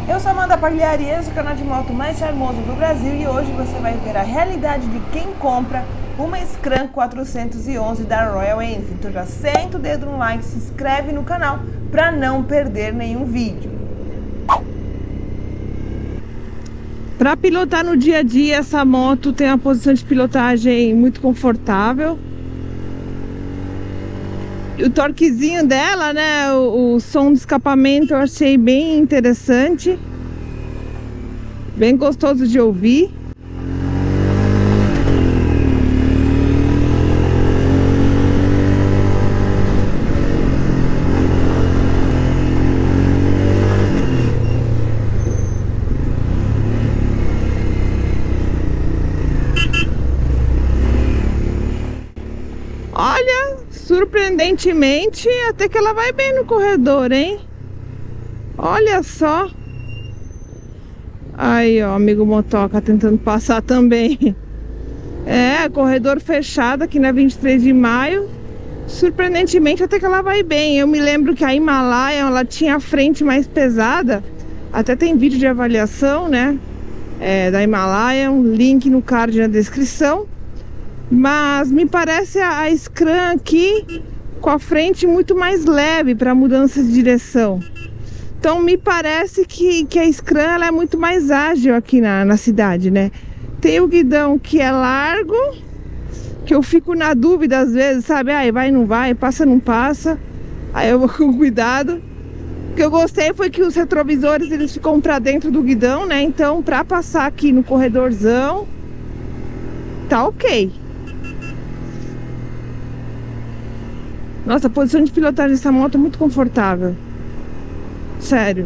Eu sou Amanda Pagliari, esse é o canal de moto mais charmoso do Brasil e hoje você vai ver a realidade de quem compra uma Scram 411 da Royal Enfield. Então já senta o dedo no like, se inscreve no canal para não perder nenhum vídeo. Para pilotar no dia a dia, essa moto tem uma posição de pilotagem muito confortável. O torquezinho dela, né, o som do escapamento eu achei bem interessante, bem gostoso de ouvir. Olha, surpreendentemente, até que ela vai bem no corredor, hein? Olha só. Aí, ó, amigo motoca tentando passar também. É, corredor fechado aqui na 23 de maio. Surpreendentemente, até que ela vai bem. Eu me lembro que a Himalaia, ela tinha a frente mais pesada. Até tem vídeo de avaliação, né? Da Himalaia, um link no card na descrição. Mas me parece a Scram aqui com a frente muito mais leve para mudança de direção. Então me parece que a Scram ela é muito mais ágil aqui na cidade, né? Tem o guidão que é largo, que eu fico na dúvida às vezes, sabe? Aí vai, não vai, passa, não passa. Aí eu vou com cuidado. O que eu gostei foi que os retrovisores eles ficam para dentro do guidão, né? Então para passar aqui no corredorzão, tá ok. Nossa, a posição de pilotagem dessa moto é muito confortável. Sério.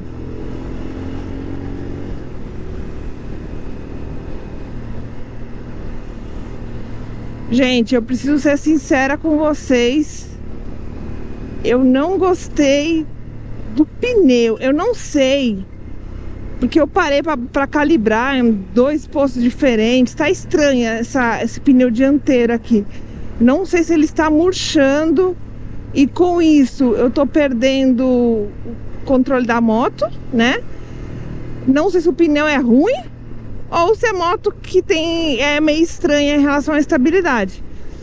Gente, eu preciso ser sincera com vocês. Eu não gostei do pneu. Eu não sei. Porque eu parei pra calibrar em dois postos diferentes. Tá estranha esse pneu dianteiro aqui. Não sei se ele está murchando. E com isso eu tô perdendo o controle da moto, né? Não sei se o pneu é ruim ou se a moto que é meio estranha em relação à estabilidade.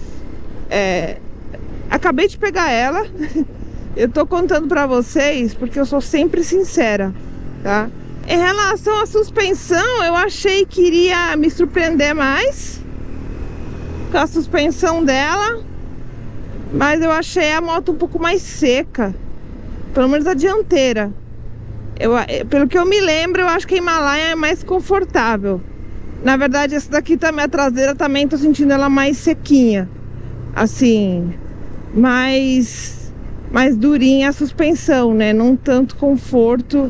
Acabei de pegar ela. Eu tô contando pra vocês porque eu sou sempre sincera, tá? Em relação à suspensão, eu achei que iria me surpreender mais com a suspensão dela. Mas eu achei a moto um pouco mais seca. Pelo menos a dianteira. Pelo que eu me lembro, eu acho que a Himalaia é mais confortável. Na verdade, essa daqui também, a traseira, também tô sentindo ela mais sequinha. Assim, mais durinha a suspensão, né? Não tanto conforto.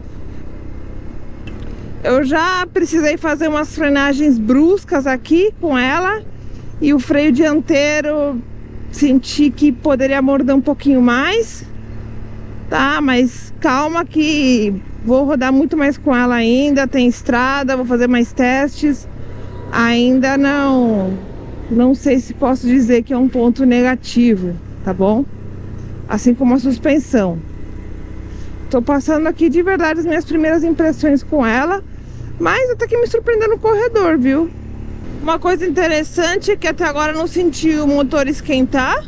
Eu já precisei fazer umas frenagens bruscas aqui com ela. E o freio dianteiro... Senti que poderia morder um pouquinho mais, tá? Mas calma que vou rodar muito mais com ela ainda. Tem estrada, vou fazer mais testes. Ainda não sei se posso dizer que é um ponto negativo, tá bom? Assim como a suspensão. Tô passando aqui de verdade as minhas primeiras impressões com ela. Mas até que me surpreendeu no corredor, viu? Uma coisa interessante é que até agora eu não senti o motor esquentar.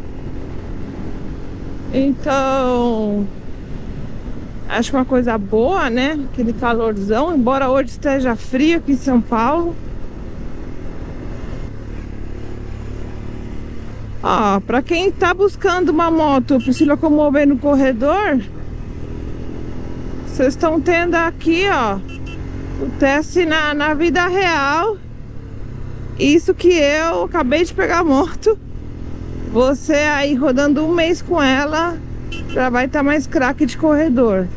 Então, acho uma coisa boa, né? Aquele calorzão, embora hoje esteja frio aqui em São Paulo. Ó, pra quem tá buscando uma moto para se locomover no corredor, vocês estão tendo aqui, ó, o teste na vida real. Isso que eu acabei de pegar a moto. Você aí rodando um mês com ela já vai estar mais craque de corredor.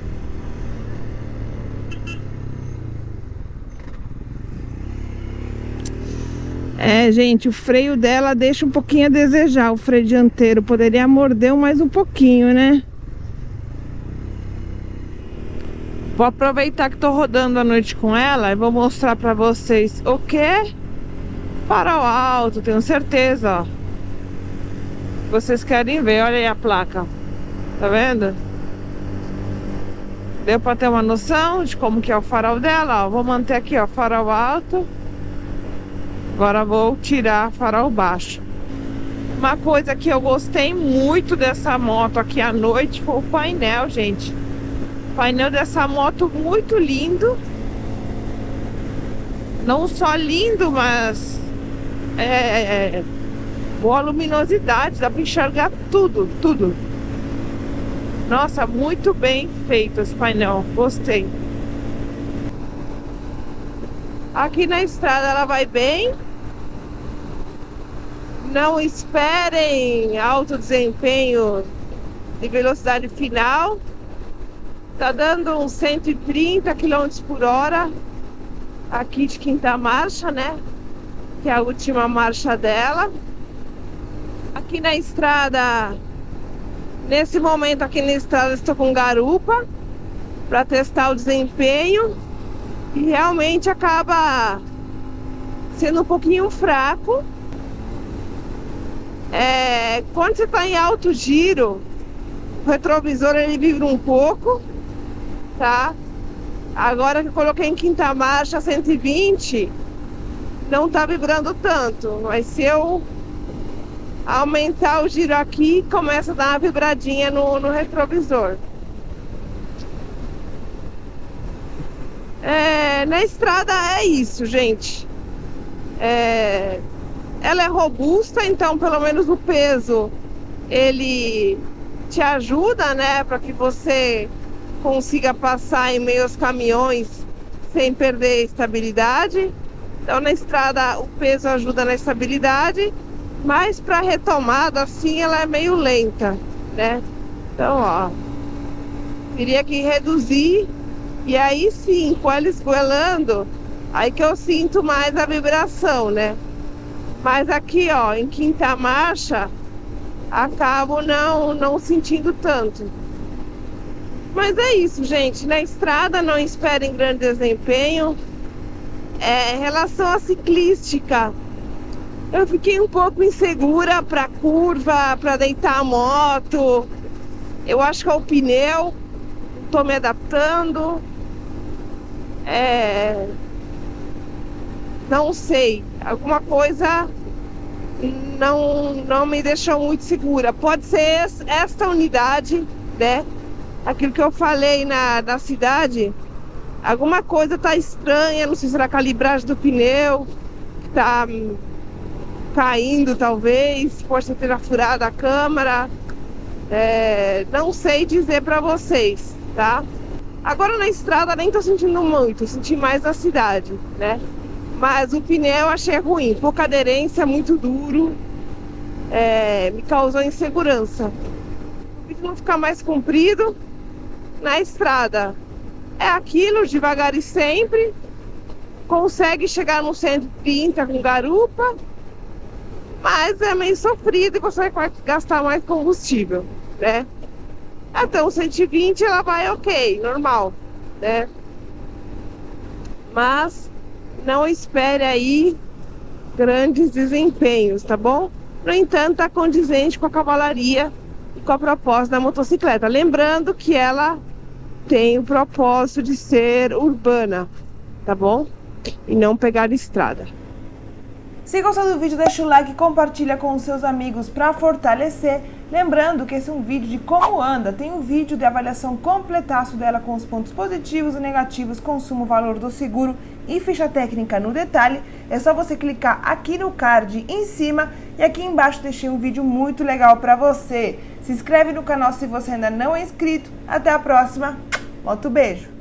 Gente, o freio dela deixa um pouquinho a desejar. O freio dianteiro poderia morder mais um pouquinho, né? Vou aproveitar que tô rodando a noite com ela e vou mostrar pra vocês o que? Farol alto, tenho certeza, ó. Vocês querem ver, olha aí a placa. Tá vendo? Deu para ter uma noção de como que é o farol dela, ó. Vou manter aqui, ó, farol alto. Agora vou tirar farol baixo. Uma coisa que eu gostei muito dessa moto aqui à noite foi o painel, gente. O painel dessa moto muito lindo. Não só lindo, mas boa luminosidade, dá para enxergar tudo, tudo. Nossa, muito bem feito esse painel, gostei. Aqui na estrada ela vai bem. Não esperem alto desempenho de velocidade final. Tá dando uns 130 km por hora aqui de quinta marcha, né? Que é a última marcha dela. Aqui na estrada, nesse momento aqui na estrada estou com garupa para testar o desempenho. E realmente acaba sendo um pouquinho fraco. Quando você está em alto giro, o retrovisor ele vibra um pouco, tá? Agora que eu coloquei em quinta marcha 120, não tá vibrando tanto. Mas se eu aumentar o giro aqui, começa a dar uma vibradinha no retrovisor. Na estrada é isso, gente. Ela é robusta, então pelo menos o peso ele te ajuda, né, para que você consiga passar em meio aos caminhões sem perder estabilidade. Então na estrada o peso ajuda na estabilidade, mas para retomada assim ela é meio lenta, né? Então, ó, teria que reduzir, e aí sim, com ela esgoelando, aí que eu sinto mais a vibração, né? Mas aqui, ó, em quinta marcha, acabo não sentindo tanto. Mas é isso, gente. Na estrada não esperem grande desempenho. Em relação à ciclística, eu fiquei um pouco insegura para curva, para deitar a moto. Eu acho que é o pneu. Estou me adaptando. Não sei. Alguma coisa não me deixou muito segura. Pode ser esta unidade, né? Aquilo que eu falei na cidade. Alguma coisa tá estranha. Não sei se será a calibragem do pneu que tá caindo, talvez. Pode ter furado a câmara. Não sei dizer pra vocês, tá? Agora na estrada nem tô sentindo muito. Senti mais na cidade, né? Mas o pneu eu achei ruim, pouca aderência, muito duro, me causou insegurança. O vídeo não ficar mais comprido. Na estrada é aquilo, devagar e sempre. Consegue chegar no 130 com garupa, mas é meio sofrido e você vai gastar mais combustível, né? Até o 120 ela vai ok, normal, né? Mas não espere aí grandes desempenhos, tá bom? No entanto, tá condizente com a cavalaria e com a proposta da motocicleta. Lembrando que ela tem o propósito de ser urbana, tá bom? E não pegar estrada. Se gostou do vídeo, deixa o like e compartilha com os seus amigos para fortalecer. Lembrando que esse é um vídeo de como anda. Tem um vídeo de avaliação completaço dela com os pontos positivos e negativos, consumo, valor do seguro e ficha técnica no detalhe. É só você clicar aqui no card em cima e aqui embaixo deixei um vídeo muito legal para você. Se inscreve no canal se você ainda não é inscrito. Até a próxima. Muito beijo.